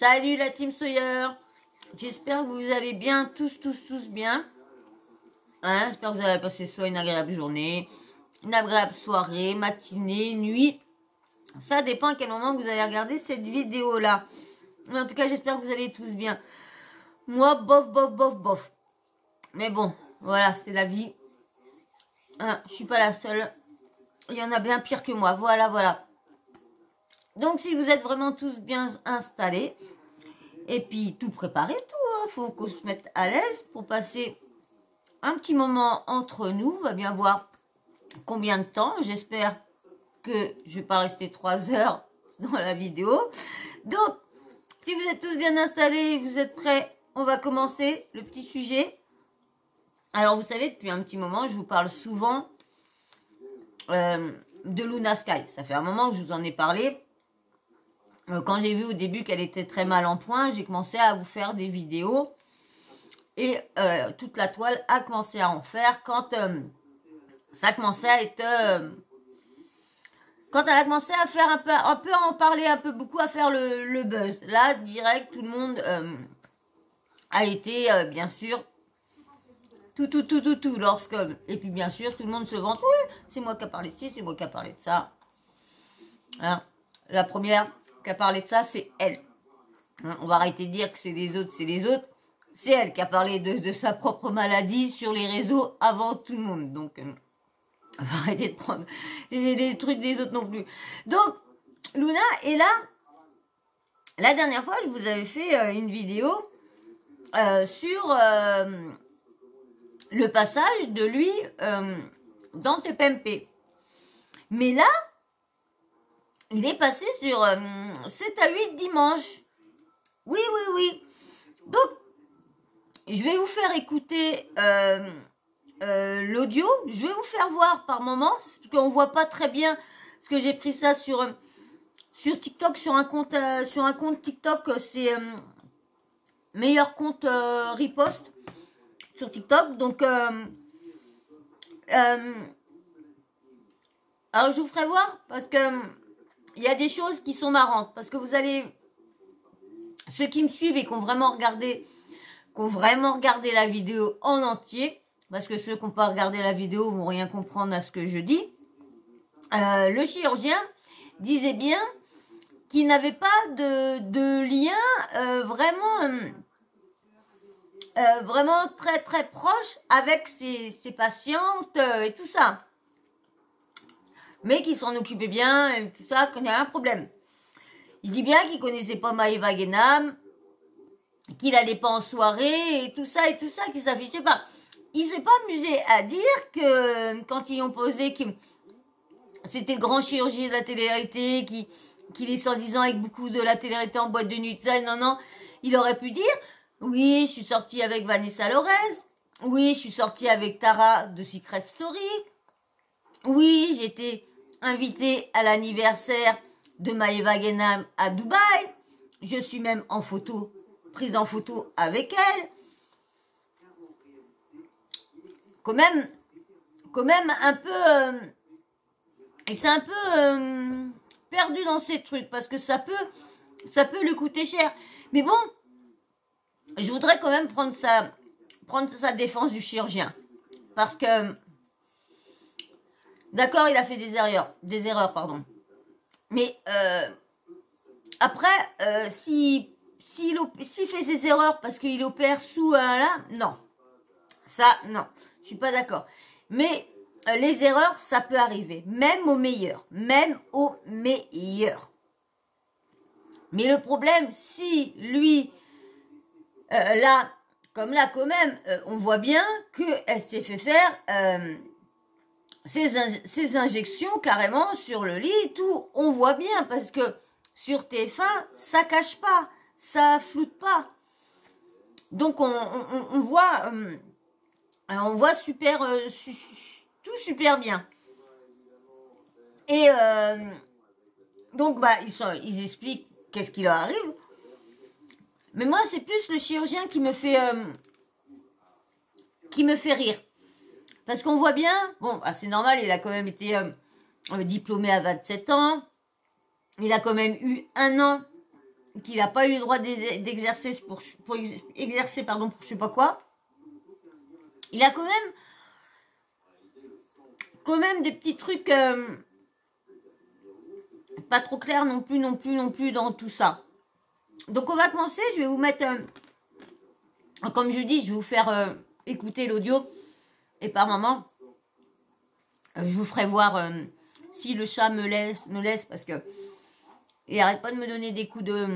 Salut la team Sawyer. J'espère que vous allez bien, tous bien. Hein, j'espère que vous avez passé soit une agréable journée, une agréable soirée, matinée, nuit. Ça dépend à quel moment vous allez regarder cette vidéo-là. Mais en tout cas, j'espère que vous allez tous bien. Moi, bof. Mais bon, voilà, c'est la vie. Hein, je suis pas la seule. Il y en a bien pire que moi. Voilà. Donc, si vous êtes vraiment tous bien installés, et puis tout préparé, tout, faut qu'on se mette à l'aise pour passer un petit moment entre nous. On va bien voir combien de temps. J'espère que je vais pas rester 3 heures dans la vidéo. Donc, si vous êtes tous bien installés, vous êtes prêts, on va commencer le petit sujet. Alors, vous savez, depuis un petit moment, je vous parle souvent de Luna Sky. Ça fait un moment que je vous en ai parlé. Quand j'ai vu au début qu'elle était très mal en point, j'ai commencé à vous faire des vidéos. Et toute la toile a commencé à en faire quand ça a commencé à être... quand elle a commencé à faire un peu en parler un peu beaucoup, à faire le buzz. Là, direct, tout le monde a été, bien sûr, tout. Lorsque, et puis, bien sûr, tout le monde se vante. Oui, c'est moi qui ai parlé de ci, c'est moi qui ai parlé de ça. Hein, la première qui a parlé de ça, c'est elle. Hein, on va arrêter de dire que c'est les autres, C'est elle qui a parlé de sa propre maladie sur les réseaux avant tout le monde. Donc, on va arrêter de prendre les trucs des autres non plus. Donc, Luna est là. La dernière fois, je vous avais fait une vidéo sur le passage de lui dans TPMP. Mais là, il est passé sur 7 à 8 dimanches. Oui. Donc, je vais vous faire écouter l'audio. Je vais vous faire voir par moments, parce qu'on voit pas très bien, parce que j'ai pris ça sur TikTok, sur un compte TikTok, c'est meilleur compte riposte sur TikTok. Donc, alors je vous ferai voir, parce que il y a des choses qui sont marrantes, parce que vous allez, ceux qui me suivent et qui ont vraiment regardé la vidéo en entier, parce que ceux qui n'ont pas regardé la vidéo vont rien comprendre à ce que je dis. Le chirurgien disait bien qu'il n'avait pas de lien vraiment très proche avec ses patientes et tout ça. Mais qu'il s'en occupait bien et tout ça, qu'il n'y a un problème. Il dit bien qu'il connaissait pas Maëva Guénam, qu'il allait pas en soirée et tout ça, qu'il s'affichait pas. Il s'est pas amusé à dire que quand ils ont posé que c'était le grand chirurgien de la télé-réalité, qu'il est soi-disant avec beaucoup de la télé-réalité en boîte de nuit, ça, non, il aurait pu dire, oui, je suis sortie avec Vanessa Lorez, oui, je suis sortie avec Tara de Secret Story, oui, j'étais invitée à l'anniversaire de Maëva Guénam à Dubaï, je suis même prise en photo avec elle. Quand même un peu, il s'est un peu perdu dans ces trucs, parce que ça peut lui coûter cher. Mais bon, je voudrais quand même prendre sa défense du chirurgien, parce que d'accord, il a fait des erreurs, pardon. Mais après, s'il fait ses erreurs parce qu'il opère sous là, non. Ça, non. Je suis pas d'accord. Mais les erreurs, ça peut arriver. Même au meilleur. Mais le problème, si lui, là, quand même, on voit bien qu'elle s'est fait faire ses injections carrément sur le lit et tout. On voit bien, parce que sur TF1, ça cache pas, ça floute pas. Donc on voit tout super bien. Et donc ils expliquent qu'est-ce qui leur arrive. Mais moi, c'est plus le chirurgien qui me fait rire. Parce qu'on voit bien, bon, c'est normal, il a quand même été diplômé à 27 ans. Il a quand même eu 1 an qu'il n'a pas eu le droit d'exercer pour exercer, pardon, pour je sais pas quoi. Il a quand même des petits trucs pas trop clairs non plus dans tout ça. Donc on va commencer, je vais vous mettre, comme je dis, je vais vous faire écouter l'audio et par moment, je vous ferai voir si le chat me laisse parce que il arrête pas de me donner des coups de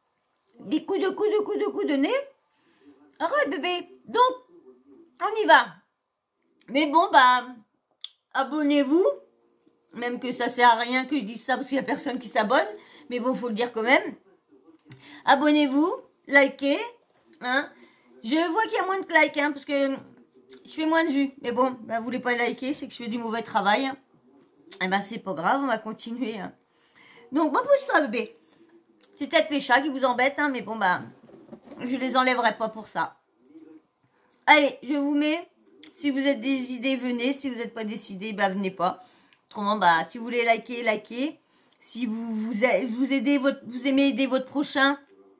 nez. Arrête bébé, donc on y va. Mais bon bah abonnez-vous, même que ça sert à rien que je dise ça parce qu'il y a personne qui s'abonne, mais bon faut le dire quand même. Abonnez-vous, likez, hein. Je vois qu'il y a moins de likes, hein, parce que je fais moins de vues. Mais bon, bah, vous voulez pas liker, c'est que je fais du mauvais travail. Et ben c'est pas grave, on va continuer. Hein. Donc, bon, pousse-toi, bébé. C'est peut-être les chats qui vous embêtent, hein, mais bon, bah, je les enlèverai pas pour ça. Allez, je vous mets. Si vous êtes décidés, venez. Si vous n'êtes pas décidés, bah, venez pas. Autrement, bah, si vous voulez liker, likez. Si vous aimez aider votre prochain,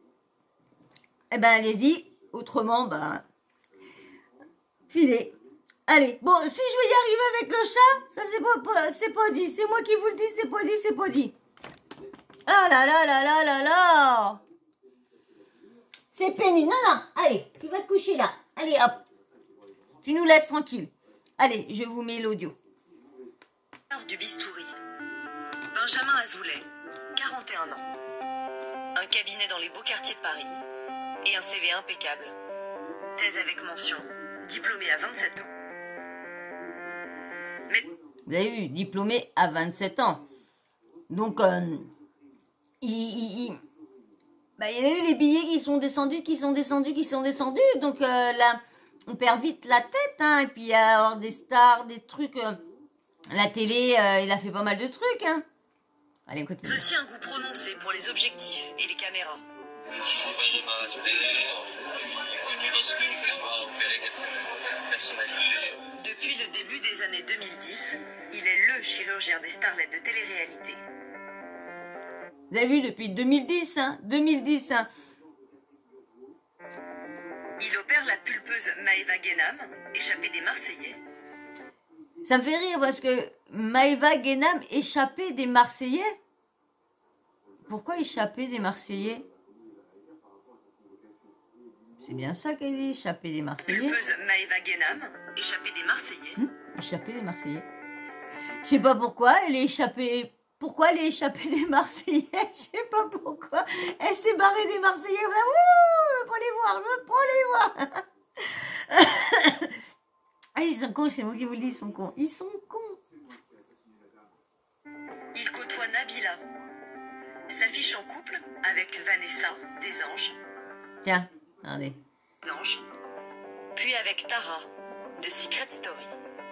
eh ben, allez-y. Autrement, bah, filez. Allez, bon, si je vais y arriver avec le chat, ça c'est pas dit. C'est moi qui vous le dis, c'est pas dit. Ah là là là là là là. C'est pénible. Non, allez, tu vas te coucher là. Allez, hop. Tu nous laisses tranquille. Allez, je vous mets l'audio. Du bistouri. Benjamin Azoulay, 41 ans. Un cabinet dans les beaux quartiers de Paris. Et un CV impeccable. Thèse avec mention. Diplômé à 27 ans. Mais... Vous avez vu, diplômé à 27 ans. Donc, il y a eu les billets qui sont descendus. Donc là, on perd vite la tête. Hein, et puis, il y a alors des stars, des trucs. La télé, il a fait pas mal de trucs. Hein. Allez, écoutez. Ceci un goût prononcé pour les objectifs et les caméras. Je suis Benjamin Azoulay, connu dans ce film pour avoir opéré quelques personnalités. Depuis le début des années 2010, il est le chirurgien des starlets de télé-réalité. Vous avez vu, depuis 2010, hein, 2010, hein. Il opère la pulpeuse Maëva Guénam, échappée des Marseillais. Ça me fait rire parce que Maëva Guénam échappée des Marseillais. Pourquoi échapper des Marseillais? C'est bien ça qu'elle dit, échapper des Marseillais. Pulpeuse Maëva Guénam, échappée des Marseillais. Échapper des Marseillais. Je sais pas pourquoi elle est échappée. Pourquoi elle est échappée des Marseillais? Je sais pas pourquoi. Elle s'est barrée des Marseillais. Ouh, je veux pas les voir. Ah, ils sont cons, c'est moi qui vous le dis, ils sont cons. Ils sont cons. Il côtoie Nabila. S'affiche en couple avec Vanessa des Anges. Tiens, regardez. Ange. Puis avec Tara de Secret Story.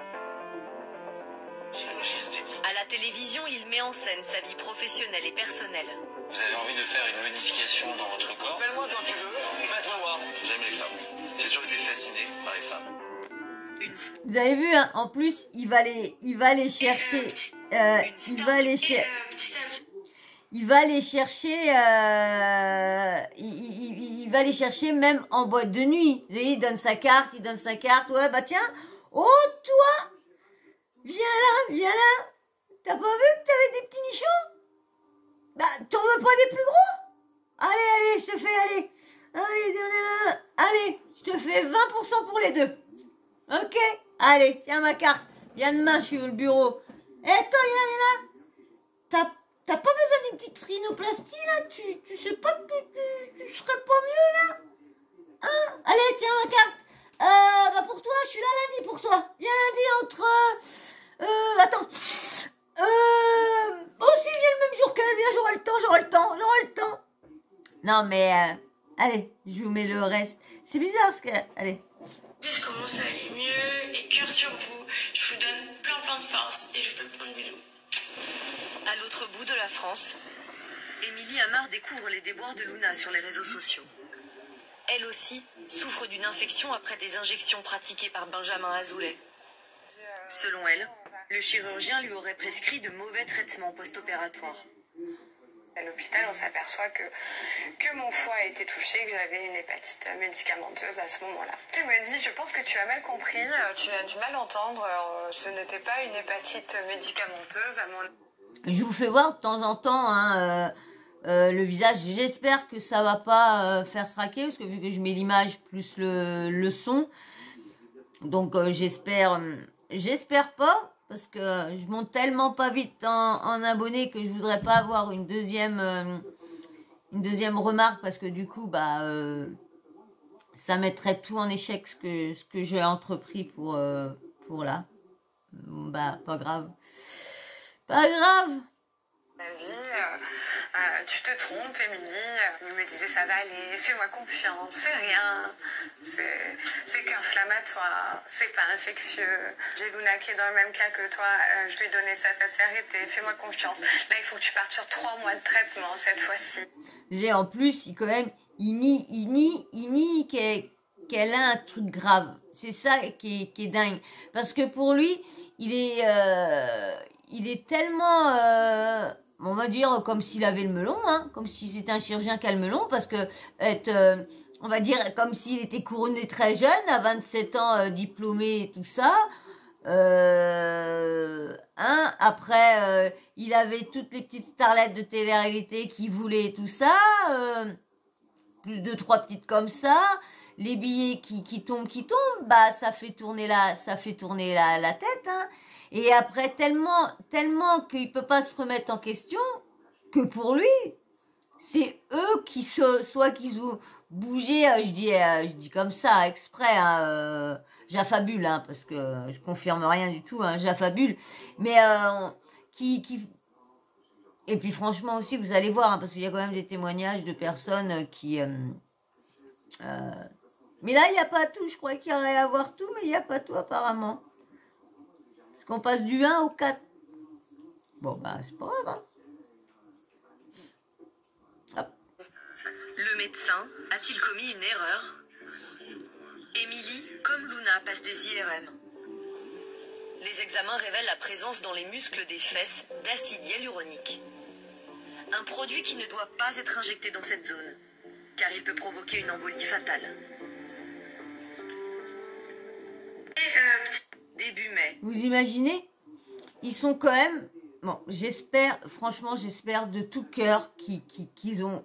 À la télévision, il met en scène sa vie professionnelle et personnelle. Vous avez envie de faire une modification dans votre corps? Appelle-moi quand tu veux, passe-moi voir. J'aime les femmes. J'ai toujours été fasciné par les femmes. Vous avez vu, hein, en plus, il va les chercher. Il va les chercher. Il va les chercher même en boîte de nuit. Vous voyez, il donne sa carte. Ouais, bah tiens. Oh, toi, viens là. T'as pas vu que t'avais des petits nichons? Bah, t'en veux pas des plus gros? Allez, je te fais, allez, je te fais 20% pour les deux. Ok? Allez, tiens ma carte. Viens demain, je suis au bureau. Eh, toi, viens là. T'as pas besoin d'une petite rhinoplastie, là? Tu sais pas que tu serais pas mieux, là? Hein? Allez, tiens ma carte. Bah pour toi, je suis là lundi pour toi. Viens lundi entre... attends. Aussi, viens le même jour qu'elle. Viens, j'aurai le temps. Non, mais... allez, je vous mets le reste. C'est bizarre, ce que... Allez. Je commence à aller mieux et cœur sur vous. Je vous donne plein de force et je vous fais plein de bisous. À l'autre bout de la France, Émilie Amar découvre les déboires de Luna sur les réseaux sociaux. Elle aussi souffre d'une infection après des injections pratiquées par Benjamin Azoulay. Selon elle, le chirurgien lui aurait prescrit de mauvais traitements post-opératoires. À l'hôpital, on s'aperçoit que mon foie a été touché, que j'avais une hépatite médicamenteuse à ce moment-là. Il m'a dit, je pense que tu as mal compris, tu as du mal entendre, ce n'était pas une hépatite médicamenteuse à mon... Je vous fais voir de temps en temps hein, le visage. J'espère que ça va pas faire sraquer, parce que vu que je mets l'image plus le son, donc j'espère pas. Parce que je monte tellement pas vite en abonnés que je voudrais pas avoir une deuxième remarque, parce que du coup ça mettrait tout en échec ce que j'ai entrepris pour là. Bah pas grave. Ma vie, tu te trompes, Émilie. Il me disait, ça va aller, fais-moi confiance, c'est rien. C'est qu'inflammatoire, c'est pas infectieux. J'ai Luna qui est dans le même cas que toi, je lui ai donné ça s'est arrêté, fais-moi confiance. Là, il faut que tu partes sur 3 mois de traitement cette fois-ci. J'ai en plus, il nie qu'elle a un truc grave. C'est ça qui est dingue. Parce que pour lui, il est tellement... on va dire comme s'il avait le melon, hein, comme si c'était un chirurgien qui a le melon, parce que on va dire comme s'il était couronné très jeune, à 27 ans, diplômé et tout ça. Après, il avait toutes les petites starlettes de télé-réalité qui voulaient tout ça, plus de 3 petites comme ça. Les billets qui tombent, bah ça fait tourner la tête, hein. Et après tellement qu'il peut pas se remettre en question, que pour lui, c'est eux qui qu'ils ont bougé, je dis comme ça exprès, hein, j'affabule, hein, parce que je confirme rien du tout, hein, j'affabule, mais et puis franchement aussi vous allez voir, hein, parce qu'il y a quand même des témoignages de personnes qui mais là il n'y a pas tout, je croyais qu'il y aurait à avoir tout, mais il n'y a pas tout apparemment. Parce qu'on passe du 1 au 4. Bon, bah, c'est pas grave, hein. Hop. Le médecin a-t-il commis une erreur? Émilie, comme Luna, passe des IRM. Les examens révèlent la présence dans les muscles des fesses d'acide hyaluronique. Un produit qui ne doit pas être injecté dans cette zone, car il peut provoquer une embolie fatale. Début mai. Vous imaginez? Ils sont quand même... Bon, franchement, j'espère de tout cœur qu'ils ont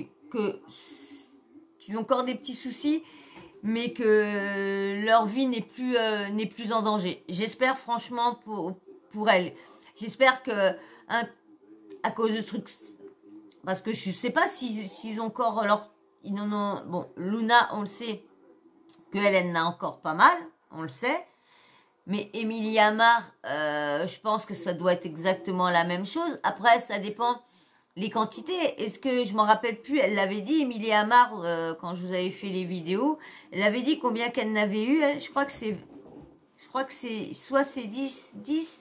encore des petits soucis, mais que leur vie n'est plus en danger. J'espère franchement pour elle. J'espère que à cause de ce truc, parce que je sais pas s'ils ont encore leur... Bon, Luna, on le sait, que Hélène a encore pas mal, on le sait. Mais Émilie Amar, je pense que ça doit être exactement la même chose. Après, ça dépend les quantités. Est-ce que je m'en rappelle plus? Elle l'avait dit, Émilie Amar, quand je vous avais fait les vidéos. Elle avait dit combien qu'elle n'avait eu. Elle. Je crois que c'est soit c'est 10.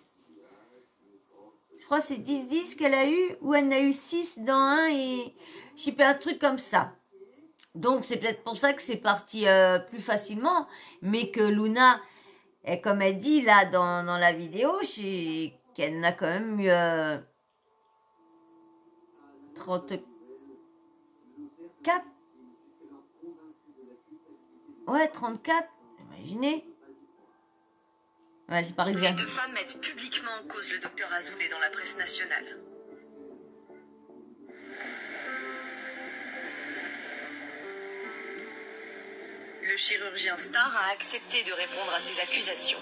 Je crois que c'est 10 qu'elle a eu, ou elle en a eu 6 dans un et je sais pas, un truc comme ça. Donc c'est peut-être pour ça que c'est parti plus facilement, mais que Luna, et comme elle dit là dans la vidéo, qu'elle n'a quand même eu 34. Ouais, 34, imaginez. Ouais, c'est parisien. Les 2 femmes mettent publiquement en cause le docteur Azoulay dans la presse nationale. Le chirurgien star a accepté de répondre à ces accusations.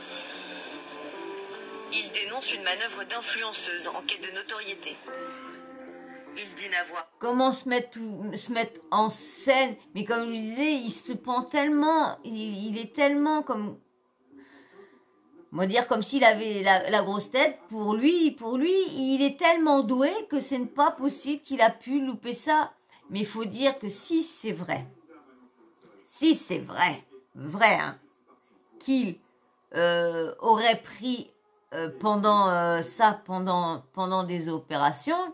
Il dénonce une manœuvre d'influenceuse en quête de notoriété. Il dit n'avoir... Comment se mettre en scène, mais comme je disais, il se prend tellement, il est tellement comme... On va dire comme s'il avait la grosse tête. Pour lui, il est tellement doué que ce n'est pas possible qu'il a pu louper ça. Mais il faut dire que si c'est vrai, hein, qu'il aurait pris pendant des opérations,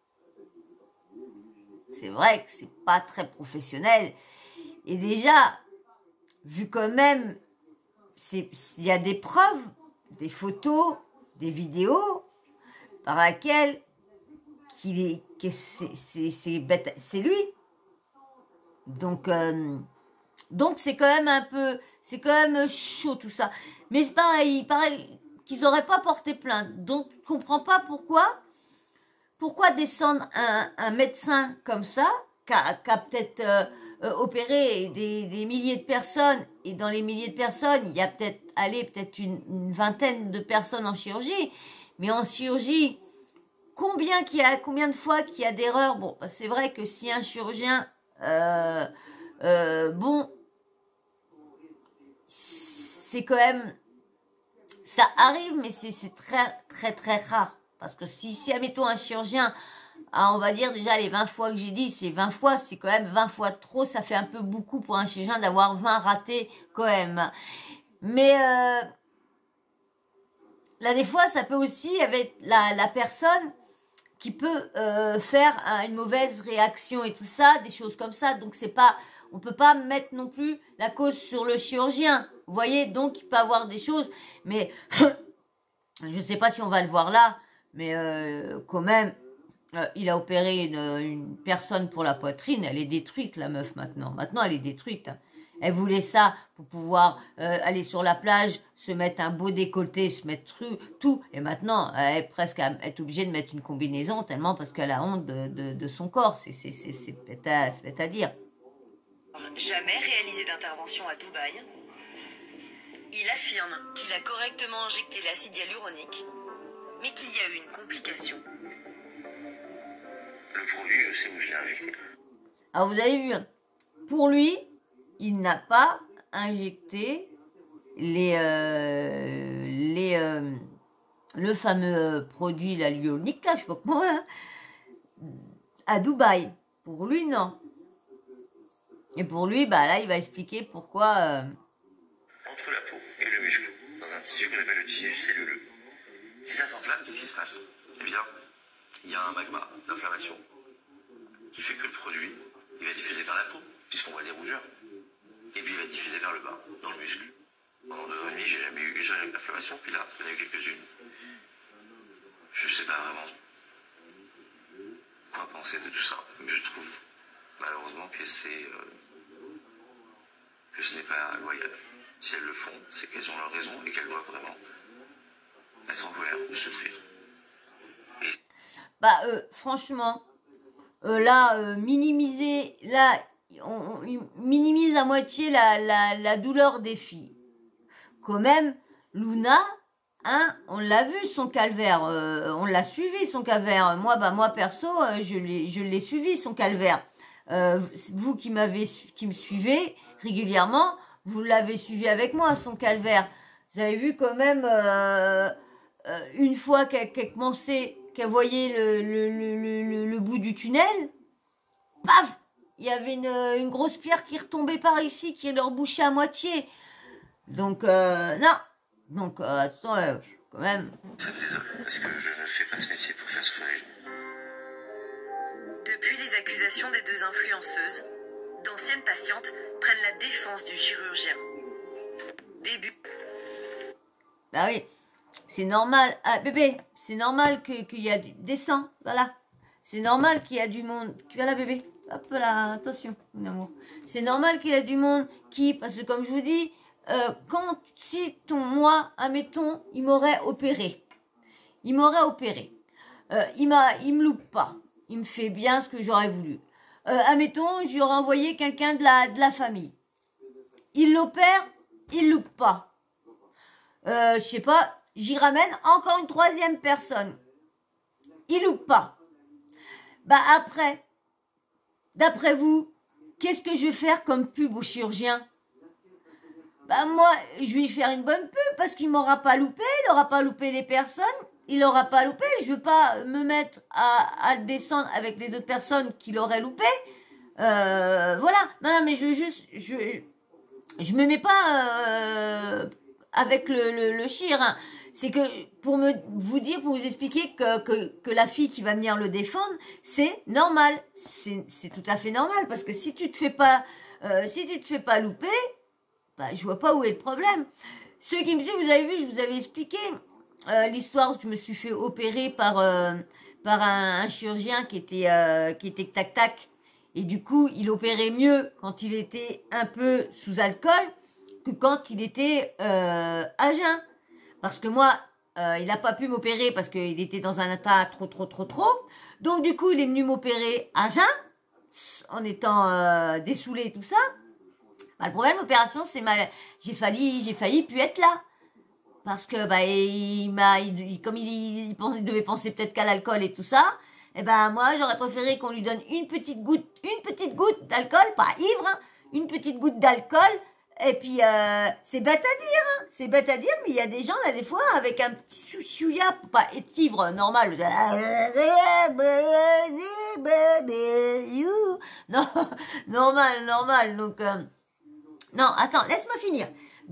c'est vrai que c'est pas très professionnel. Et déjà, vu quand même, il y a des preuves, des photos, des vidéos, par laquelle c'est lui. Donc c'est quand même un peu, c'est quand même chaud tout ça. Mais c'est pareil, il paraît qu'ils n'auraient pas porté plainte. Donc je comprends pas pourquoi descendre un médecin comme ça, qui a peut-être opéré des milliers de personnes, et dans les milliers de personnes, il y a peut-être une vingtaine de personnes en chirurgie. Mais en chirurgie, combien de fois qu'il y a d'erreurs? Bon, c'est vrai que si un chirurgien, bon, c'est quand même, ça arrive, mais c'est très, très, très rare. Parce que si admettons un chirurgien, on va dire déjà les 20 fois que j'ai dit, c'est 20 fois, c'est quand même 20 fois trop, ça fait un peu beaucoup pour un chirurgien d'avoir 20 ratés quand même. Mais là, des fois, ça peut aussi, avec la personne qui peut faire une mauvaise réaction et tout ça, des choses comme ça. Donc, on peut pas mettre non plus la cause sur le chirurgien. Vous voyez, donc, il peut avoir des choses, mais je sais pas si on va le voir là, mais quand même, il a opéré une personne pour la poitrine, elle est détruite, la meuf, maintenant. Maintenant, elle est détruite. Elle voulait ça pour pouvoir aller sur la plage, se mettre un beau décolleté, se mettre tout. Et maintenant, elle est obligée de mettre une combinaison tellement parce qu'elle a honte de son corps. C'est bête à dire. Jamais réalisé d'intervention à Dubaï. Il affirme qu'il a correctement injecté l'acide hyaluronique, mais qu'il y a eu une complication. Le produit, je sais où je l'ai injecté. Alors vous avez vu, pour lui, il n'a pas injecté le fameux produit, la hyaluronique, là, je sais pas comment, là, à Dubaï. Pour lui, non. Et pour lui, bah là, il va expliquer pourquoi... Entre la peau et le muscle, dans un tissu qu'on appelle le tissu celluleux. Si ça s'enflamme, qu'est-ce qui se passe? Eh bien, il y a un magma d'inflammation qui fait que le produit, il va diffuser vers la peau, puisqu'on voit des rougeurs. Et puis il va diffuser vers le bas, dans le muscle. Pendant 2 ans et demi, j'ai jamais eu une seule inflammation, puis là, il y en a eu quelques-unes. Je sais pas vraiment quoi penser de tout ça, mais je trouve malheureusement que ce n'est pas loyal. Si elles le font, c'est qu'elles ont leur raison et qu'elles doivent vraiment être en colère ou souffrir. Franchement, là, minimiser, là, on minimise à moitié la douleur des filles. Quand même, Luna, hein, on l'a vu son calvaire, on l'a suivi son calvaire. Moi perso, je l'ai suivi son calvaire. Vous qui me suivez régulièrement, vous l'avez suivi avec moi son calvaire. Vous avez vu quand même une fois qu'elle commençait, qu'elle voyait le bout du tunnel, paf, il y avait une grosse pierre qui retombait par ici, qui leur bouchait à moitié. Donc non, donc attends, quand même. Ça me désole, parce que je ne fais pas ce métier pour faire souffrir les gens. Depuis les accusations des 2 influenceuses, d'anciennes patientes prennent la défense du chirurgien. Début. Bah oui, c'est normal. Ah bébé, c'est normal qu'il y a du... Descends, voilà. C'est normal qu'il y a du monde. Voilà bébé, hop là, attention, mon amour. C'est normal qu'il y a du monde parce que comme je vous dis, moi, admettons, il m'aurait opéré. Il me loupe pas. Il me fait bien ce que j'aurais voulu. Admettons, j'aurais envoyé quelqu'un de la famille. Il l'opère, il loupe pas. Je sais pas, j'y ramène encore une 3e personne. Il loupe pas. Bah après, d'après vous, qu'est-ce que je vais faire comme pub au chirurgien? Bah moi, je vais faire une bonne pub parce qu'il m'aura pas loupé, il aura pas loupé les personnes, il aura pas loupé. Je veux pas me mettre à descendre avec les autres personnes qui l'auraient loupé. Voilà. Non, mais je me mets pas avec le chir. Hein. C'est que pour vous expliquer que la fille qui va venir le défendre, c'est normal. C'est tout à fait normal parce que si tu te fais pas louper, bah, je vois pas où est le problème. Ceux qui me disent, vous avez vu, je vous avais expliqué l'histoire où je me suis fait opérer par par un chirurgien qui était tac-tac. Et du coup, il opérait mieux quand il était un peu sous alcool que quand il était à jeun. Parce que moi, il n'a pas pu m'opérer parce qu'il était dans un état trop. Donc du coup, il est venu m'opérer à jeun, en étant dessoulé et tout ça. Bah, le problème de l'opération, c'est mal. J'ai failli plus être là. Parce que comme il devait penser peut-être qu'à l'alcool et tout ça, et ben moi j'aurais préféré qu'on lui donne une petite goutte d'alcool, pas ivre, hein, une petite goutte d'alcool. Et puis c'est bête à dire, mais il y a des gens là des fois avec un petit chouïa, pas être ivre normal. Non, normal. Donc non, attends, laisse-moi finir.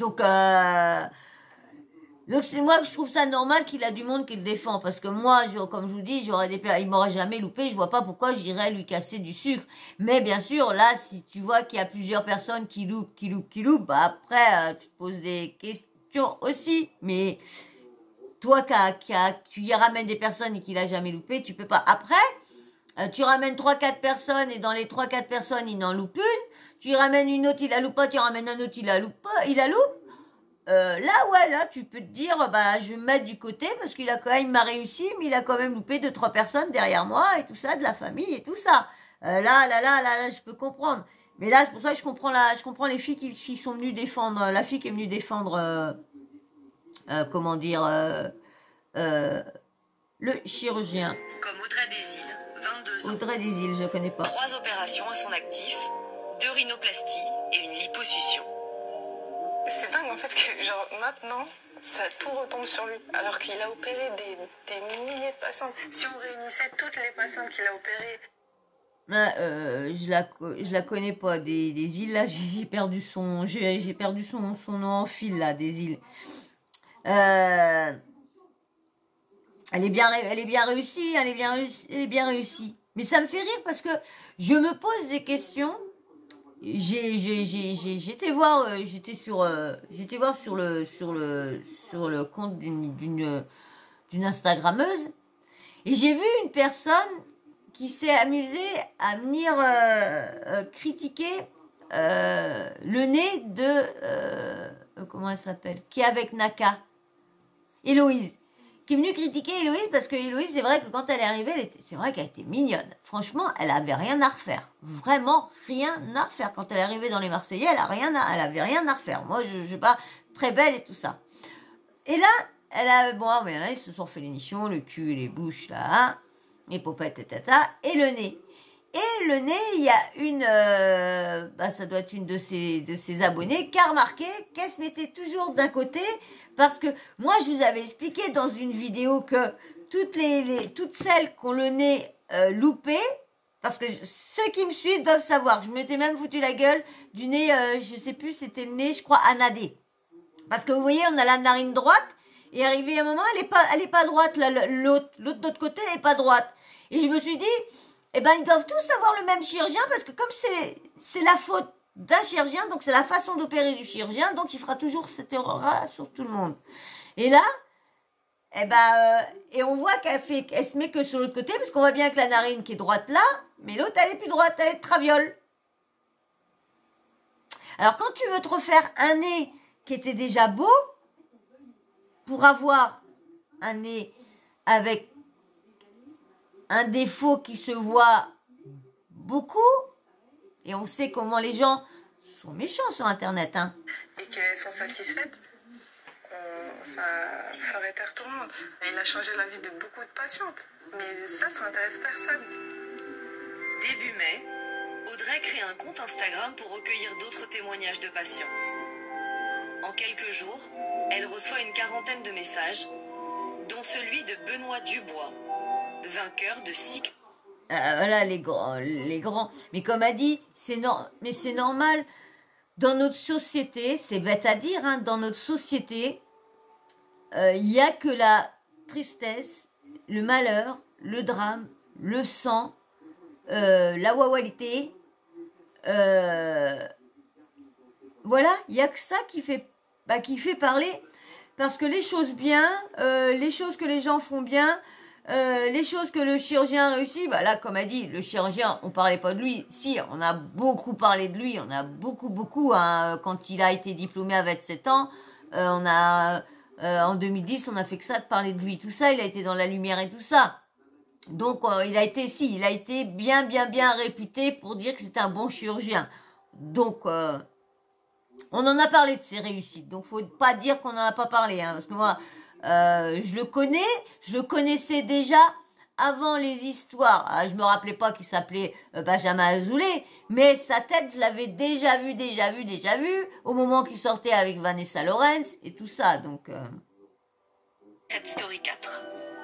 Donc c'est moi que je trouve ça normal qu'il a du monde qui le défend, parce que moi, comme je vous dis, il m'aurait jamais loupé, je vois pas pourquoi j'irais lui casser du sucre. Mais bien sûr, là, si tu vois qu'il y a plusieurs personnes qui loupent, bah après, tu te poses des questions aussi. Mais toi, tu y ramènes des personnes et qu'il a jamais loupé, tu peux pas. Après, tu ramènes 3-4 personnes et dans les 3-4 personnes, il n'en loupe une. Tu y ramènes une autre, il la loupe pas, tu ramènes un autre, il la loupe pas, il la loupe. Là, tu peux te dire, bah, je vais me mettre du côté parce qu'il a quand même, il m'a réussi, mais il a quand même loupé 2-3 personnes derrière moi et tout ça, de la famille et tout ça. Là, je peux comprendre. Mais là, c'est pour ça que je comprends les filles qui sont venues défendre, la fille qui est venue défendre, le chirurgien. Comme Audrey Desilles, 22 ans. Audrey Desilles, je connais pas. 3 opérations à son actif, 2 rhinoplasties et une liposuction. C'est dingue en fait que genre maintenant, ça tout retombe sur lui. Alors qu'il a opéré des milliers de patientes. Si on réunissait toutes les patientes qu'il a opérées. Je la connais pas, des îles là, j'ai perdu son nom en fil là, des îles. Elle est bien réussie. Mais ça me fait rire parce que je me pose des questions. J'étais voir sur le compte d'une Instagrammeuse et j'ai vu une personne qui s'est amusée à venir critiquer le nez de comment elle s'appelle, qui est avec Naka, Héloïse, qui est venue critiquer Héloïse parce que Héloïse, c'est vrai que quand elle est arrivée, c'est vrai qu'elle était mignonne. Franchement, elle avait rien à refaire. Vraiment rien à refaire. Quand elle est arrivée dans les Marseillais, elle avait rien à refaire. Moi, je pas très belle et tout ça. Et là, mais là, ils se sont fait les nichons, le cul, les bouches, là, hein, les popettes, et le nez. Et le nez, il y a ça doit être une de ses abonnés qui a remarqué qu'elle se mettait toujours d'un côté parce que moi, je vous avais expliqué dans une vidéo que toutes celles qui ont le nez loupé, parce que ceux qui me suivent doivent savoir, je m'étais même foutu la gueule du nez, je sais plus, c'était le nez, je crois, anadé. Parce que vous voyez, on a la narine droite et arrivé à un moment, elle est pas droite, l'autre de l'autre côté, elle est pas droite. Et je me suis dit, eh ben, ils doivent tous avoir le même chirurgien parce que comme c'est la faute d'un chirurgien, donc c'est la façon d'opérer du chirurgien, donc il fera toujours cette erreur-là sur tout le monde. Et là, et on voit qu'elle se met que sur l'autre côté parce qu'on voit bien que la narine qui est droite là, mais l'autre elle est plus droite, elle est traviole. Alors quand tu veux te refaire un nez qui était déjà beau, pour avoir un nez avec un défaut qui se voit beaucoup, et on sait comment les gens sont méchants sur Internet, hein. Et qu'elles sont satisfaites, ça ferait taire tout le monde. Et il a changé la vie de beaucoup de patientes. Mais ça n'intéresse personne. Début mai, Audrey crée un compte Instagram pour recueillir d'autres témoignages de patients. En quelques jours, elle reçoit une 40aine de messages, dont celui de Benoît Dubois, vainqueur de 6... Voilà, les grands. Mais comme a dit, c'est normal. Dans notre société, c'est bête à dire, hein, dans notre société, il n'y a que la tristesse, le malheur, le drame, le sang, la wawalité. Voilà, il n'y a que ça qui fait parler. Parce que les choses bien, les choses que les gens font bien, les choses que le chirurgien a réussi, bah là, comme a dit, le chirurgien, on parlait pas de lui. Si, on a beaucoup parlé de lui, on a beaucoup, hein, quand il a été diplômé à 27 ans, en 2010, on a fait que ça de parler de lui, tout ça, il a été dans la lumière et tout ça. Donc, il a été bien réputé pour dire que c'était un bon chirurgien. Donc, on en a parlé de ses réussites, donc faut pas dire qu'on n'en a pas parlé, hein, parce que moi, je le connaissais déjà avant les histoires. Ah, je me rappelais pas qu'il s'appelait Benjamin Azoulay, mais sa tête, je l'avais déjà vu, au moment qu'il sortait avec Vanessa Lawrence et tout ça, donc... Cat Story 4.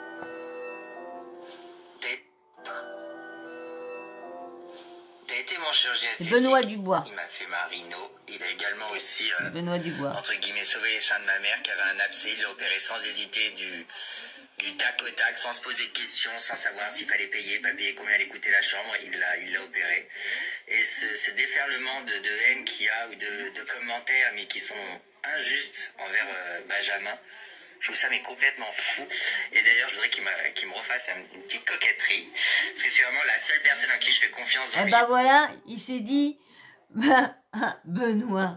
T'as été mon chirurgien C'est esthétique. Benoît Dubois. Il m'a fait ma rhino. Il a également aussi, Benoît Dubois. entre guillemets, sauvé les seins de ma mère qui avait un abcès. Il l'a opéré sans hésiter, du tac au tac, sans se poser de questions, sans savoir s'il fallait payer, pas payer, combien allait coûter la chambre. Il l'a opéré. Et ce déferlement de haine qu'il y a, ou de commentaires, mais qui sont injustes envers Benjamin, je trouve ça mais complètement fou. Et d'ailleurs, je voudrais qu'il me refasse une petite coquetterie. Parce que c'est vraiment la seule personne à qui je fais confiance dans Eh lui. ben voilà, il s'est dit, Benoît.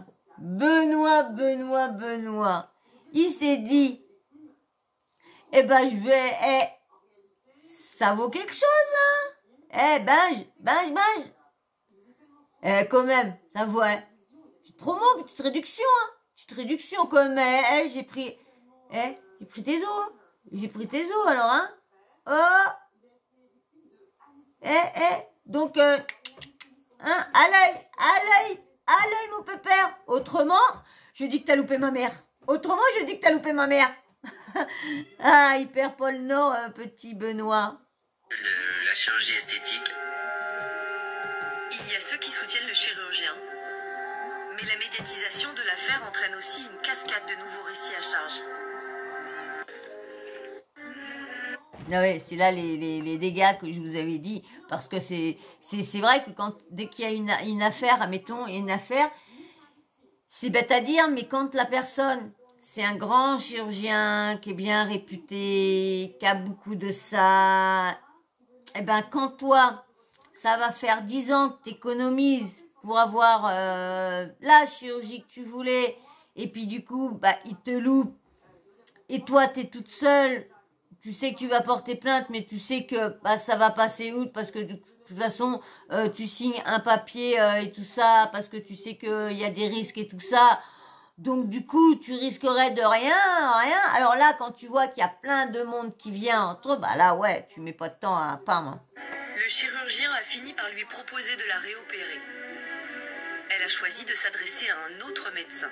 Il s'est dit, eh ben ça vaut quelque chose, hein. Quand même, ça vaut, petite promo, petite réduction, hein. Petite réduction quand même, j'ai pris tes os, alors, hein. Oh. Donc, hein, à l'œil, mon pépère. Autrement, je dis que t'as loupé ma mère. Ah, il perd pas le nord, petit Benoît. La chirurgie esthétique. Il y a ceux qui soutiennent le chirurgien. Mais la médiatisation de l'affaire entraîne aussi une cascade de nouveaux récits à charge. Ah ouais, c'est là les dégâts que je vous avais dit, parce que c'est vrai que dès qu'il y a une affaire, admettons, c'est bête à dire, mais quand la personne, c'est un grand chirurgien qui est bien réputé, qui a beaucoup de ça, eh ben quand toi, ça va faire 10 ans que tu économises pour avoir la chirurgie que tu voulais, et puis du coup, bah il te loupe, et toi t'es toute seule. Tu sais que tu vas porter plainte, mais tu sais que ça va passer outre parce que de toute façon, tu signes un papier et tout ça, parce que tu sais qu'il y a des risques et tout ça. Donc du coup, tu risquerais de rien. Alors là, quand tu vois qu'il y a plein de monde qui vient entre eux, bah là, ouais, tu mets pas de temps à part. Le chirurgien a fini par lui proposer de la réopérer. Elle a choisi de s'adresser à un autre médecin.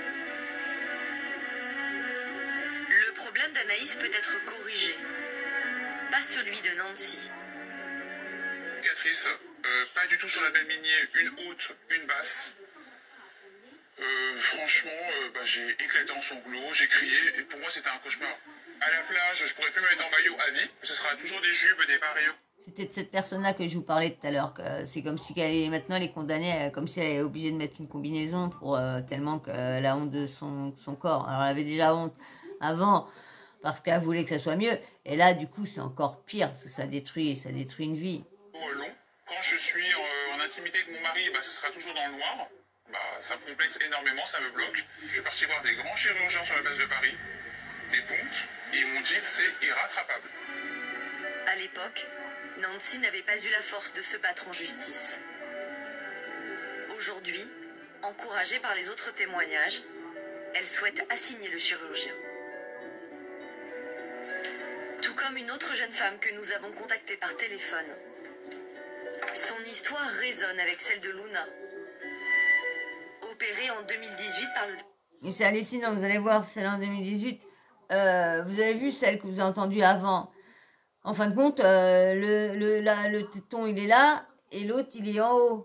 Le problème d'Anaïs peut être corrigé, pas celui de Nancy. Cicatrice, pas du tout sur la belle lignée, une haute, une basse. Franchement, j'ai éclaté en sanglots, j'ai crié, et pour moi c'était un cauchemar. À la plage, je pourrais plus me mettre en maillot à vie, ce sera toujours des jupes, des pareils. C'était de cette personne-là que je vous parlais tout à l'heure. C'est comme si maintenant elle est condamnée, comme si elle est obligée de mettre une combinaison pour tellement qu'elle a honte de son corps. Alors elle avait déjà honte avant, parce qu'elle voulait que ça soit mieux. Et là, du coup, c'est encore pire, parce que ça détruit une vie. Long. Quand je suis en intimité avec mon mari, ce sera toujours dans le noir. Ça me complexe énormément, ça me bloque. Je suis parti voir des grands chirurgiens sur la base de Paris, des pontes, et ils m'ont dit que c'est irrattrapable. À l'époque, Nancy n'avait pas eu la force de se battre en justice. Aujourd'hui, encouragée par les autres témoignages, elle souhaite assigner le chirurgien. Tout comme une autre jeune femme que nous avons contactée par téléphone. Son histoire résonne avec celle de Luna, opérée en 2018 par le... Et c'est hallucinant, vous allez voir celle en 2018. Vous avez vu celle que vous avez entendue avant. En fin de compte, le téton il est là et l'autre il est en haut.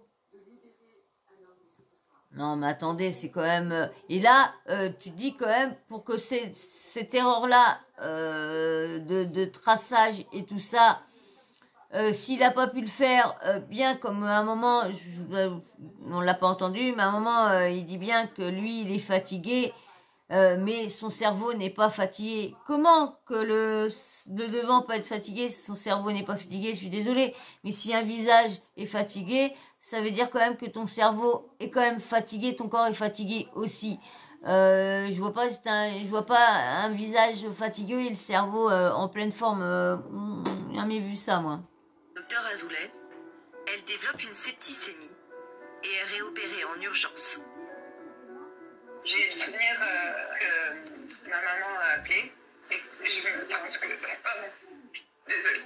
Non mais attendez, c'est quand même... Et là, tu dis quand même, pour que cette erreur-là de traçage et tout ça, s'il n'a pas pu le faire bien, comme à un moment, on l'a pas entendu, mais à un moment, il dit bien que lui, il est fatigué. mais son cerveau n'est pas fatigué. Comment que le devant peut être fatigué, son cerveau n'est pas fatigué? Je suis désolée, mais si un visage est fatigué, ça veut dire quand même que ton cerveau est quand même fatigué, ton corps est fatigué aussi. Je vois pas, je vois pas un visage fatigué et le cerveau en pleine forme. J'ai jamais vu ça, moi. Docteur Azoulay, elle développe une septicémie et est réopérée en urgence. J'ai eu le souvenir que ma maman a appelé et je pense que pardon, désolée.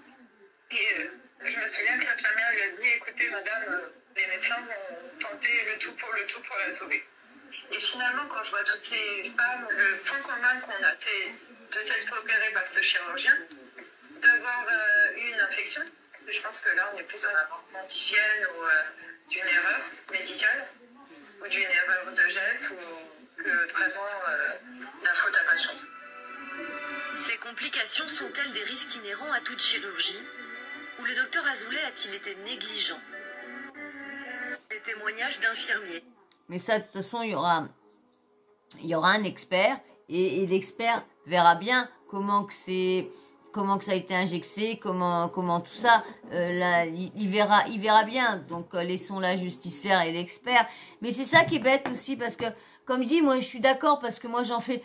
Et je me souviens que l'infirmière lui a dit écoutez madame, les médecins vont tenter le tout pour la sauver. Et finalement, quand je vois toutes les femmes, le point commun qu'on a, c'est de s'être opérée par ce chirurgien, d'avoir eu une infection. Je pense que là, on est plus dans un manquement d'hygiène ou d'une erreur médicale, ou d'une erreur de geste, ou que vraiment la faute à pas de chance. Ces complications sont-elles des risques inhérents à toute chirurgie, ou le docteur Azoulay a-t-il été négligent? Des témoignages d'infirmiers. Mais ça, de toute façon, il y aura un expert et l'expert verra bien comment que ça a été injecté, comment tout ça. Là, il verra bien. Donc laissons la justice faire et l'expert. Mais c'est ça qui est bête aussi parce que, comme je dis, moi je suis d'accord parce que moi j'en fais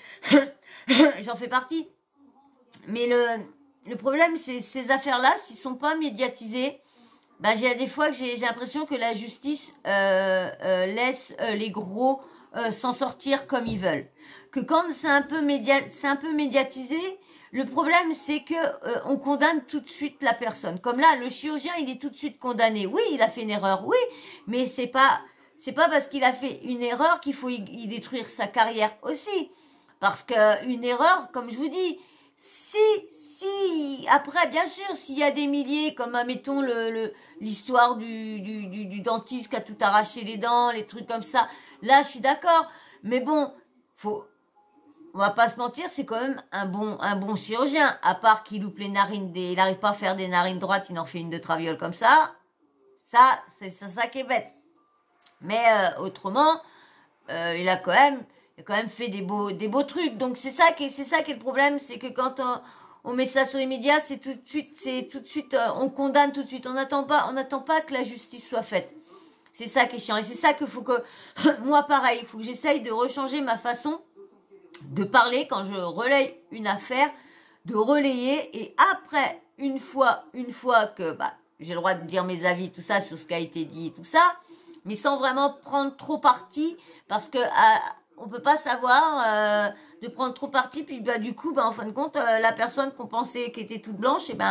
partie. Mais le problème, c'est ces affaires-là, s'ils sont pas médiatisés. Bah, j'ai des fois que j'ai l'impression que la justice laisse les gros s'en sortir comme ils veulent. Que quand c'est un peu médiatisé, le problème c'est que on condamne tout de suite la personne. Comme là, le chirurgien, il est tout de suite condamné. Oui, il a fait une erreur, oui, mais c'est pas parce qu'il a fait une erreur qu'il faut y détruire sa carrière aussi. Parce que une erreur, comme je vous dis, si après, bien sûr, s'il y a des milliers, comme admettons l'histoire du dentiste qui a tout arraché les dents, les trucs comme ça, là je suis d'accord. Mais bon, on va pas se mentir, c'est quand même un bon chirurgien. À part qu'il loupe les narines, il n'arrive pas à faire des narines droites, il en fait une de traviole comme ça. Ça, c'est ça qui est bête. Mais autrement, il a quand même fait des beaux trucs. Donc c'est ça qui est le problème, c'est que quand on met ça sur les médias, c'est tout de suite, on condamne tout de suite. On n'attend pas que la justice soit faite. C'est ça qui est chiant. Et c'est ça qu'il faut que, moi pareil, il faut que j'essaye de rechanger ma façon de parler quand je relaye une affaire, de relayer. Et après, une fois que, j'ai le droit de dire mes avis, tout ça, sur ce qui a été dit, tout ça, mais sans vraiment prendre trop parti, parce que, on peut pas savoir de prendre trop parti, puis du coup, en fin de compte, la personne qu'on pensait qui était toute blanche, et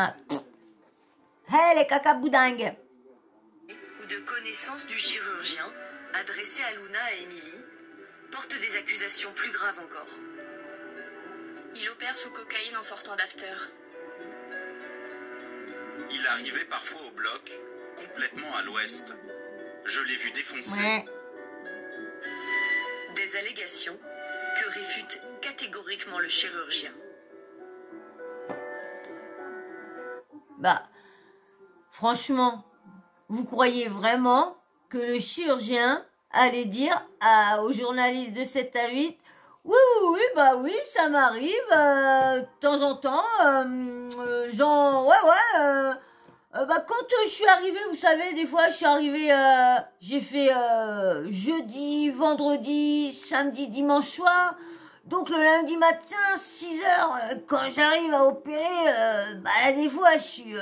hey, les caca boudingues. Ou de connaissance du chirurgien, adressé à Luna et Émilie, porte des accusations plus graves encore. Il opère sous cocaïne en sortant d'after. Il arrivait parfois au bloc, complètement à l'ouest. Je l'ai vu défoncer. Ouais. Des allégations que réfute catégoriquement le chirurgien. Franchement, vous croyez vraiment que le chirurgien allait dire aux journalistes de 7 à 8 oui, ça m'arrive de temps en temps, quand je suis arrivée, vous savez, des fois, je suis arrivée, j'ai fait jeudi, vendredi, samedi, dimanche soir. Donc, le lundi matin, 6 heures, quand j'arrive à opérer, là, des fois, je suis,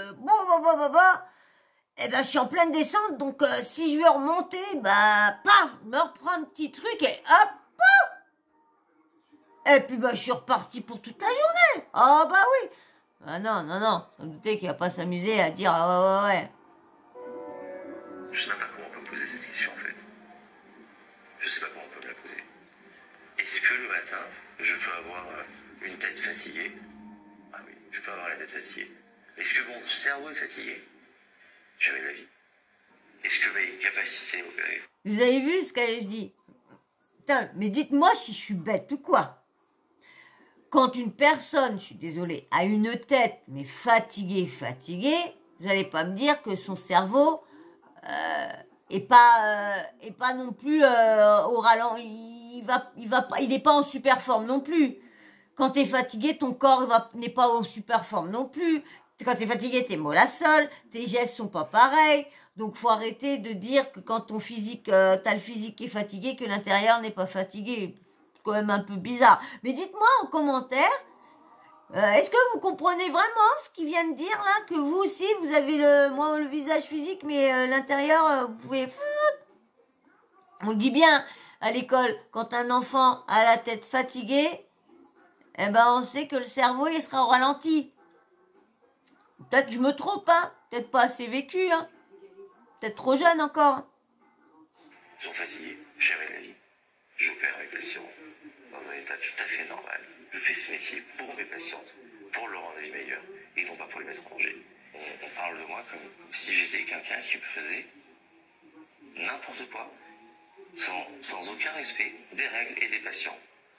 je suis en pleine descente. Donc, si je veux remonter, paf, me reprends un petit truc et hop, paf. Et puis, je suis repartie pour toute la journée. Ah, oui. Ah non, sans douter qu'il va pas s'amuser à dire ouais. Je sais même pas comment on peut poser cette question en fait. Je sais pas comment on peut me la poser. Est-ce que le matin, je peux avoir une tête fatiguée? Ah oui, je peux avoir la tête fatiguée. Est-ce que mon cerveau est fatigué? Jamais de la vie. Est-ce que mes capacités opérées? Vous avez vu ce que je dis? Putain, mais dites-moi si je suis bête ou quoi? Quand une personne, je suis désolée, a une tête, mais fatiguée, vous n'allez pas me dire que son cerveau et pas non plus au ralenti. Il n'est pas en super forme non plus. Quand tu es fatigué, ton corps n'est pas en super forme non plus. Quand tu es fatigué, tu es molle à sol, tes gestes sont pas pareils. Donc faut arrêter de dire que quand ton physique, t'as le physique qui est fatigué, que l'intérieur n'est pas fatigué. C'est quand même un peu bizarre. Mais dites-moi en commentaire, est-ce que vous comprenez vraiment ce qu'il vient de dire là, que vous aussi vous avez le visage physique, mais l'intérieur vous pouvez. On le dit bien à l'école, quand un enfant a la tête fatiguée, eh ben on sait que le cerveau il sera au ralenti. Peut-être que je me trompe, hein. Peut-être pas assez vécu, hein. Peut-être trop jeune encore. Ils sont fatigués, jamais de la vie. J'opère mes patients dans un état tout à fait normal. Je fais ce métier pour mes patientes, pour leur rendre la vie meilleure, et non pas pour les mettre en danger. On parle de moi comme si j'étais quelqu'un qui faisait n'importe quoi, sans aucun respect des règles et des patients.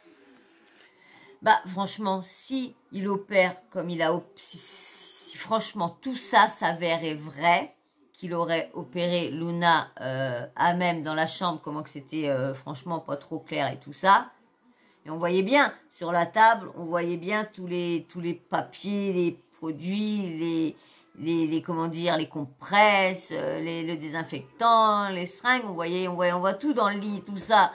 Bah franchement, si il opère comme il a si franchement tout ça s'avérait vrai, qu'il aurait opéré Luna à même dans la chambre, comment que c'était franchement pas trop clair et tout ça. Et on voyait bien sur la table, on voyait bien tous les papiers, les produits, les comment dire, les compresses, le désinfectant, les seringues, on voit tout dans le lit, tout ça.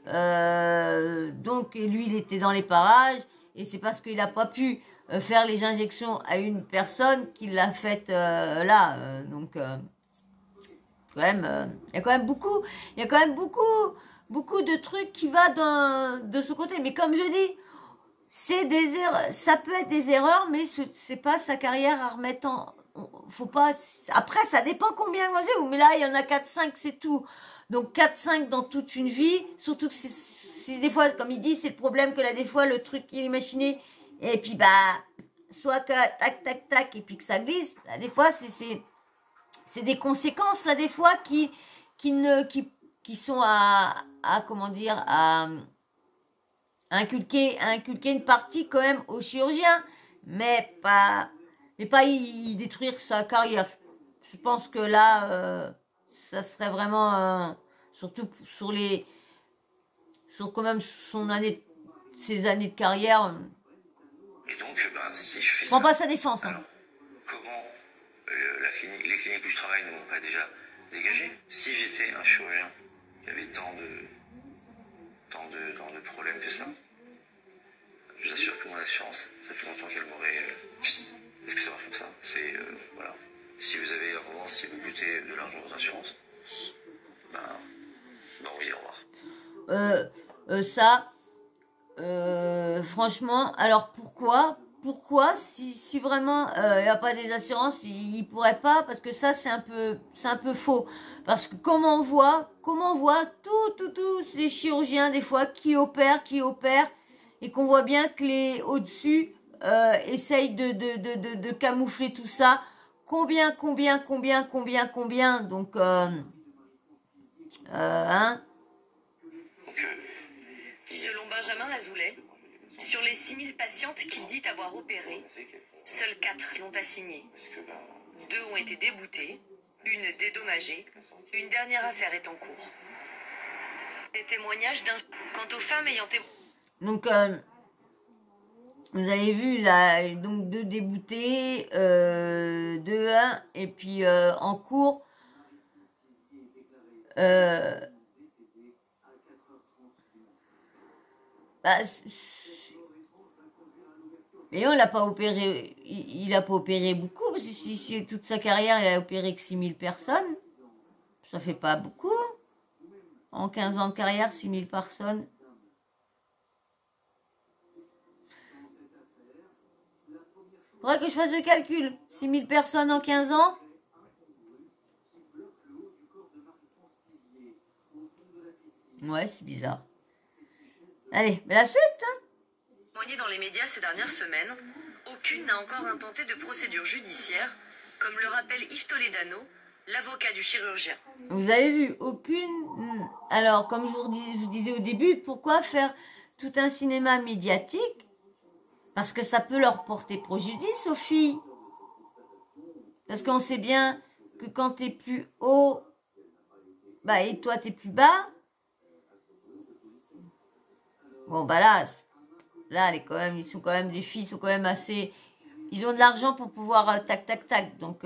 Donc lui il était dans les parages et c'est parce qu'il n'a pas pu faire les injections à une personne qu'il l'a faite là. Donc quand même, il y a quand même beaucoup de trucs qui va de ce côté. Mais comme je dis, c'est des erreurs, ça peut être des erreurs, mais c'est pas sa carrière à remettre en. Faut pas. Après, ça dépend combien vous avez. Mais là, il y en a 4-5, c'est tout. Donc 4-5 dans toute une vie, surtout que c'est des fois, comme il dit, c'est le problème que là, des fois, le truc il est imaginé, et puis bah, soit que tac, tac, tac, et puis que ça glisse. Là, des fois, c'est des conséquences, là, des fois, qui sont à comment dire, à inculquer une partie quand même au chirurgien, mais pas y détruire sa carrière. Je pense que là, ça serait vraiment, surtout sur quand même ses années de carrière. Et donc, si je fais ça... Prends pas sa défense. Alors, comment les cliniques où je travaille ne m'ont pas déjà dégagé? Si j'étais un chirurgien qui avait tant de problèmes que ça, je vous assure que mon assurance, ça fait longtemps qu'elle m'aurait... Est-ce que ça marche comme ça? C'est... voilà. Si vous avez un moment, si vous butez de l'argent aux assurances, oui, au revoir. Franchement, alors pourquoi si vraiment il n'y a pas des assurances, il pourrait pas, parce que ça c'est un peu faux, parce que comment on voit tous ces chirurgiens des fois qui opèrent et qu'on voit bien que les au-dessus essayent de camoufler tout ça. Combien donc hein. Selon Benjamin Azoulay, sur les 6000 patientes qu'il dit avoir opérées, seules 4 l'ont assigné. 2 ont été déboutées, une dédommagée, une dernière affaire est en cours. Des témoignages d'un... Quant aux femmes ayant donc vous avez vu là, donc 2 déboutés, 2-1, et puis en cours, mais on l'a pas opéré, il a pas opéré beaucoup, parce que si toute sa carrière il a opéré que 6000 personnes, ça fait pas beaucoup. En 15 ans de carrière, 6000 personnes. Faudrait que je fasse le calcul. 6000 personnes en 15 ans. Ouais, c'est bizarre. Allez, mais la suite, hein. Témoigné dans les médias ces dernières semaines, aucune n'a encore intenté de procédure judiciaire, comme le rappelle Yves Toledano, l'avocat du chirurgien. Vous avez vu, aucune... Alors, comme je vous disais au début, pourquoi faire tout un cinéma médiatique? Parce que ça peut leur porter préjudice aux filles. Parce qu'on sait bien que quand t'es plus haut bah, et toi, t'es plus bas. Bon, bah là, ils sont quand même des filles, ils sont quand même assez... Ils ont de l'argent pour pouvoir tac, tac, tac. Donc,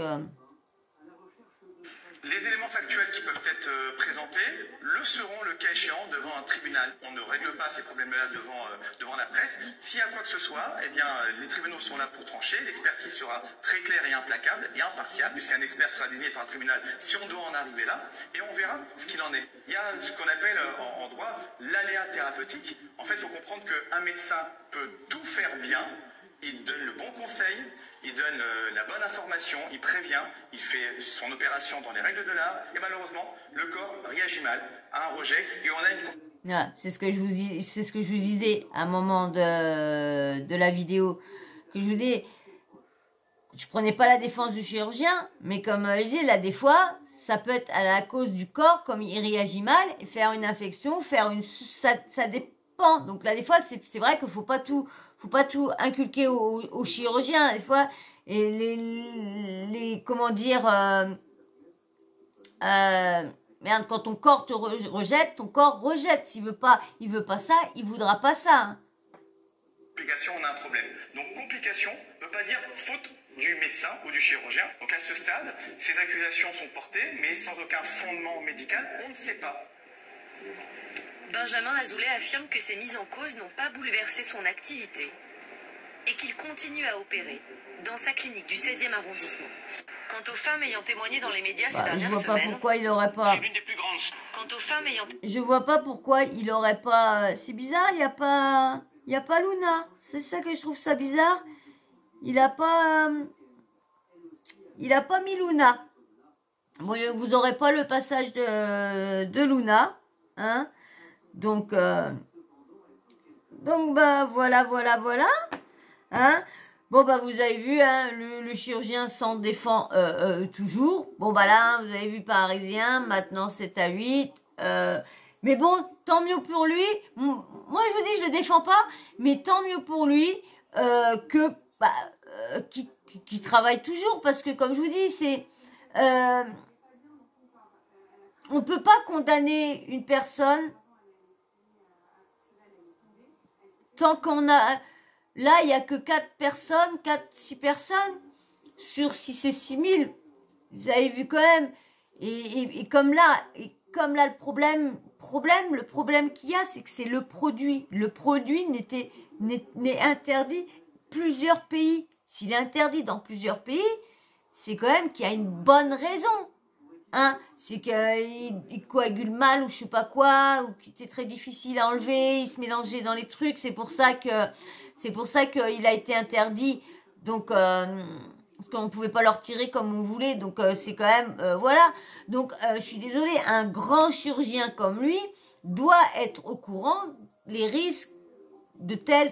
Les éléments factuels qui peuvent être présentés le seront le cas échéant devant un tribunal. On ne règle pas ces problèmes-là devant la presse. S'il y a quoi que ce soit, eh bien, les tribunaux sont là pour trancher. L'expertise sera très claire et implacable et impartiale, puisqu'un expert sera désigné par un tribunal si on doit en arriver là, et on verra ce qu'il en est. Il y a ce qu'on appelle en droit l'aléa thérapeutique. En fait, il faut comprendre qu'un médecin peut tout faire bien. Il donne le bon conseil, il donne la bonne information, il prévient, il fait son opération dans les règles de l'art, et malheureusement, le corps réagit mal à un rejet, et on a une... ah, c'est ce que je vous disais à un moment de la vidéo, que je vous dis, je prenais pas la défense du chirurgien, mais comme je dis, là, des fois, ça peut être à la cause du corps, comme il réagit mal, et faire une infection, ça dépend. Donc là, des fois, c'est vrai qu'il faut pas tout inculquer au chirurgien. Des fois, et les comment dire, merde, quand ton corps te rejette, ton corps rejette. Il veut pas ça, il voudra pas ça. Hein. Complication, on a un problème. Donc complication ne veut pas dire faute du médecin ou du chirurgien. Donc à ce stade, ces accusations sont portées, mais sans aucun fondement médical, on ne sait pas. Benjamin Azoulay affirme que ces mises en cause n'ont pas bouleversé son activité et qu'il continue à opérer dans sa clinique du 16e arrondissement. Quant aux femmes ayant témoigné dans les médias ces dernières semaines... Je vois pas pourquoi il aurait pas... C'est l'une des plus grandes... Quant aux femmes ayant... Je vois pas pourquoi il aurait pas... C'est bizarre, il y a pas Luna. C'est ça que je trouve ça bizarre. Il a pas mis Luna. Bon, vous aurez pas le passage de Luna, hein. Donc bah voilà, hein. Bon bah vous avez vu, hein, le chirurgien s'en défend toujours. Bon bah là, vous avez vu Parisien, maintenant c'est à 8. Mais bon, tant mieux pour lui. Moi je vous dis, je le défends pas, mais tant mieux pour lui qui travaille toujours, parce que comme je vous dis, c'est on peut pas condamner une personne tant qu'on a... Là, il n'y a que 6 personnes sur 6 et 6 000. Vous avez vu quand même. Et comme là, le problème qu'il y a, c'est que c'est le produit. Le produit n'est interdit plusieurs pays. S'il est interdit dans plusieurs pays, c'est quand même qu'il y a une bonne raison. Hein, c'est qu'il coagule mal ou je sais pas quoi, ou qu'il était très difficile à enlever, il se mélangeait dans les trucs, c'est pour ça qu'il a été interdit. Donc parce qu'on pouvait pas le retirer comme on voulait, donc c'est quand même voilà. Donc je suis désolée, un grand chirurgien comme lui doit être au courant les risques de tel.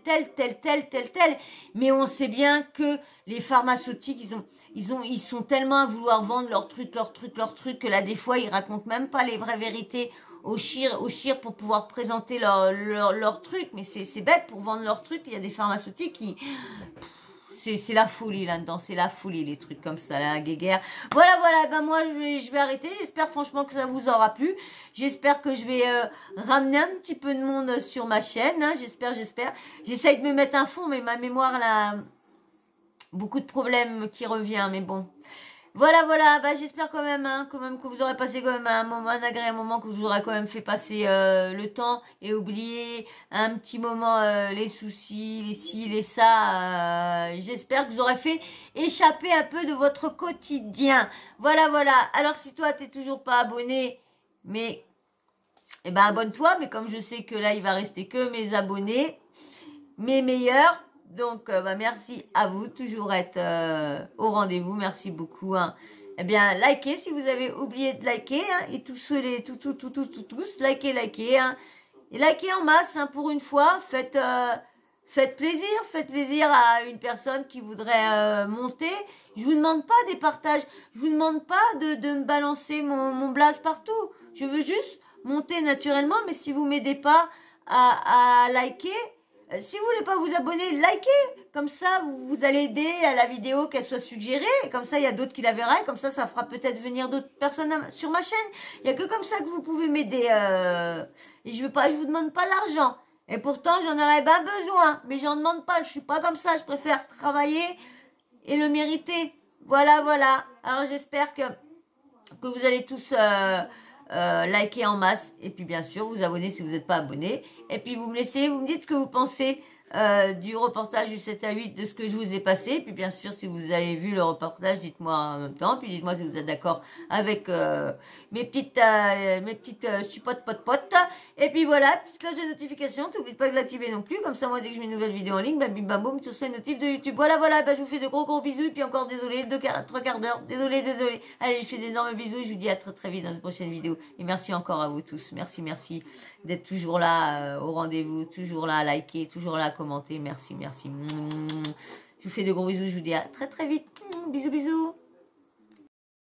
Mais on sait bien que les pharmaceutiques, ils sont tellement à vouloir vendre leur truc, que là, des fois, ils racontent même pas les vraies vérités au chir pour pouvoir présenter leur truc. Mais c'est bête, pour vendre leur truc, il y a des pharmaceutiques qui... C'est la folie là-dedans, c'est la folie, les trucs comme ça, la guéguerre. Voilà, ben moi je vais arrêter. J'espère franchement que ça vous aura plu. J'espère que je vais ramener un petit peu de monde sur ma chaîne. Hein. J'espère. J'essaye de me mettre un fond, mais ma mémoire là, beaucoup de problèmes qui revient, mais bon. Voilà, bah j'espère quand même que vous aurez passé quand même un agréable moment, que je vous aurai quand même fait passer le temps et oublier un petit moment les soucis, les ci, les ça. J'espère que vous aurez fait échapper un peu de votre quotidien. Voilà. Alors si toi t'es toujours pas abonné, mais abonne-toi. Mais comme je sais que là il va rester que mes abonnés, mes meilleurs. Donc, merci à vous, toujours être au rendez-vous. Merci beaucoup. Hein. Eh bien, likez si vous avez oublié de liker. Hein, et tous, likez. Hein. Et likez en masse, hein, pour une fois. Faites plaisir à une personne qui voudrait monter. Je vous demande pas des partages. Je vous demande pas de me balancer mon blaze partout. Je veux juste monter naturellement. Mais si vous m'aidez pas à liker, Si vous voulez pas vous abonner, likez. Comme ça, vous allez aider à la vidéo qu'elle soit suggérée. Comme ça, il y a d'autres qui la verraient. Comme ça fera peut-être venir d'autres personnes sur ma chaîne. Il y a que comme ça que vous pouvez m'aider. Et je vous demande pas d'argent. Et pourtant, j'en aurais pas besoin. Mais j'en demande pas. Je suis pas comme ça. Je préfère travailler et le mériter. Voilà, voilà. Alors, j'espère que vous allez tous liker en masse. Et puis, bien sûr, vous abonner si vous n'êtes pas abonné. Et puis, vous me dites ce que vous pensez du reportage du 7 à 8, de ce que je vous ai passé. Et puis, bien sûr, si vous avez vu le reportage, dites-moi en même temps. Puis, dites-moi si vous êtes d'accord avec mes petites suppotes potes. Et puis, voilà, petite cloche de notification. N'oubliez pas de l'activer non plus. Comme ça, moi, dès que je mets une nouvelle vidéo en ligne, bim, bim, bam, boum, tout ça, une notif de YouTube. Voilà, voilà. Bah, je vous fais de gros bisous. Et puis, encore désolé, 3 quarts d'heure. Désolé. Allez, je fais d'énormes bisous. Je vous dis à très, très vite dans une prochaine vidéo. Et merci encore à vous tous. Merci d'être toujours là au rendez-vous, toujours là à liker, toujours là à commenter. Merci. Je vous fais de gros bisous. Je vous dis à très, très vite. Bisous.